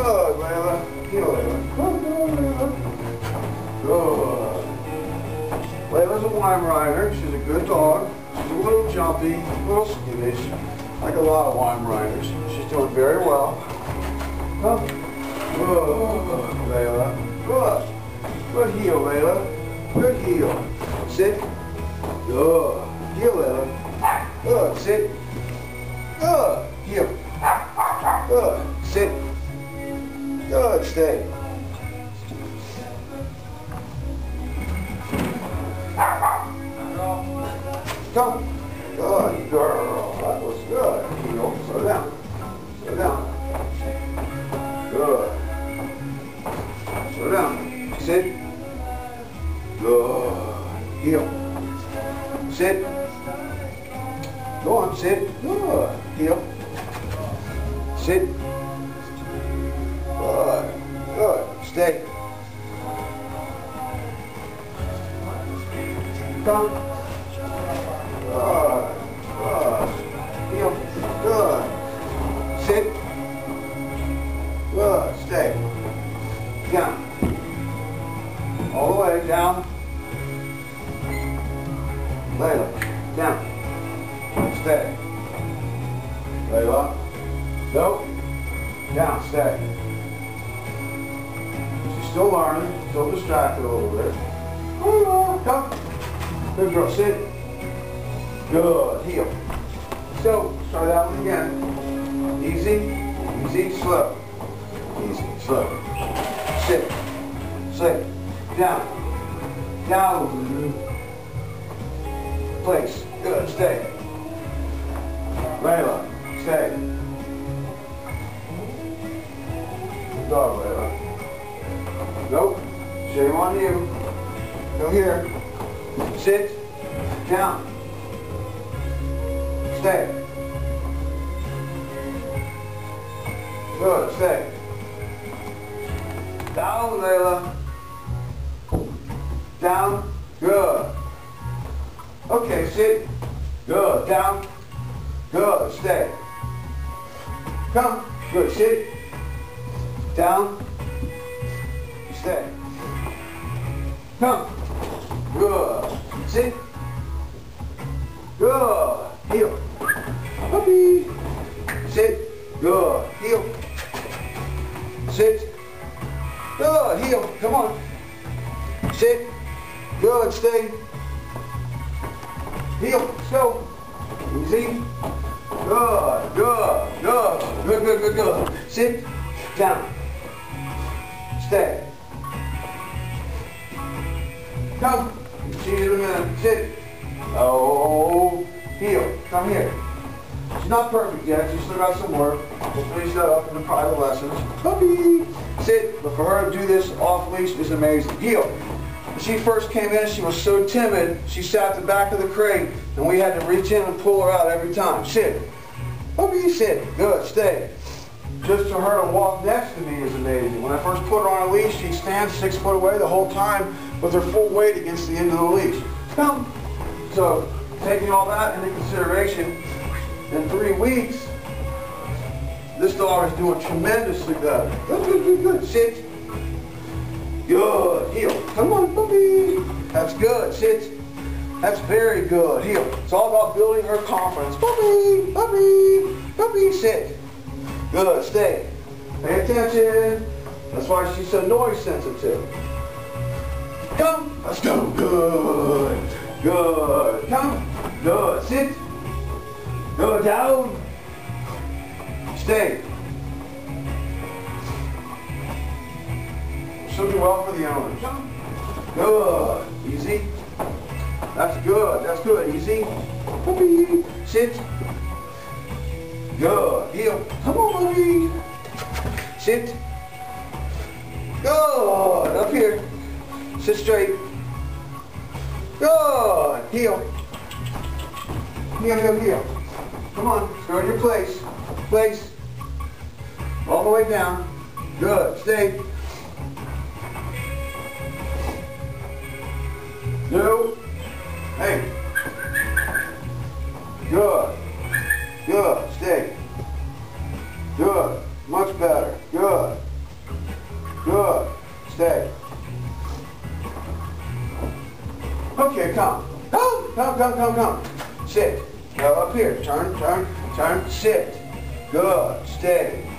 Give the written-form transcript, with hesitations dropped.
Good, Layla. Heel, Layla. Good, Layla. Good. Layla's a Weimaraner. She's a good dog. She's a little jumpy, a little skittish, like a lot of Weimaraners. She's doing very well. Come. Good, Layla. Good. Good heel, Layla. Good heel. Sit. Good. Heel, Layla. Good. Sit. Good. Heel. Good. Sit. Good. Stay. Come. Good girl. That was good. Heel. Slow down. Slow down. Good. Slow down. Sit. Good. Heel. Sit. Go on. Sit. Good. Heel. Sit. Good. Good. Stay. Come. Good. Good. Heel. Good. Sit. Good. Stay. Down. All the way. Down. Layla. Down. Stay. Layla. Go. Down. Stay. She's still learning. Still distracted a little bit. Come. Good girl. Sit. Good. Heel. So, start that one again. Easy. Easy. Slow. Easy. Slow. Sit. Sit. Down. Down. Place. Good. Stay. Layla. Stay. Good dog, Layla. Nope. Shame on you. Go here. Sit. Down. Stay. Good. Stay. Down, Layla. Down. Good. Okay, sit. Good. Down. Good. Stay. Come. Good. Sit. Down. Stay. Come. Good. Sit. Good. Heel. Puppy. Sit. Good. Heel. Sit. Good. Heel. Come on. Sit. Good. Stay. Heel. Let's go. Easy. Good. Good. Good. Good. Good. Good. Good. Sit. Down. Stay. Come. See you in a minute. Sit. Oh. Heel. Come here. She's not perfect yet. She's still got some work. We'll finish that up in the private lessons. Puppy. Sit. But for her to do this off leash is amazing. Heel. When she first came in, she was so timid. She sat at the back of the crate, and we had to reach in and pull her out every time. Sit. Puppy. Sit. Good. Stay. Just for her to walk next to me is amazing. When I first put her on a leash, she'd stand 6 foot away the whole time with her full weight against the end of the leash. Come. So, taking all that into consideration, in 3 weeks, this dog is doing tremendously better. Good, good, good, good. Sit. Good. Heel. Come on, puppy. That's good. Sit. That's very good. Heel. It's all about building her confidence. Puppy, puppy, puppy. Sit. Good. Stay. Pay attention. That's why she's so noise sensitive. Come. Let's go. Good. Good. Come. Good. Sit. Go down. Stay. Should be well for the owner. Come. Good. Easy. That's good. That's good. Easy. Puppy. Sit. Good. Heel. Come on, puppy. Sit. Good. Up here. Sit straight. Good. Heel. Heel, heel, heel. Come on. Go to your place. Place. All the way down. Good. Stay. No. Hey. Good. Good. Stay. Good. Much better. Good. Stay. Okay, come. Come. Sit. Go up here. Turn. Sit. Good. Stay.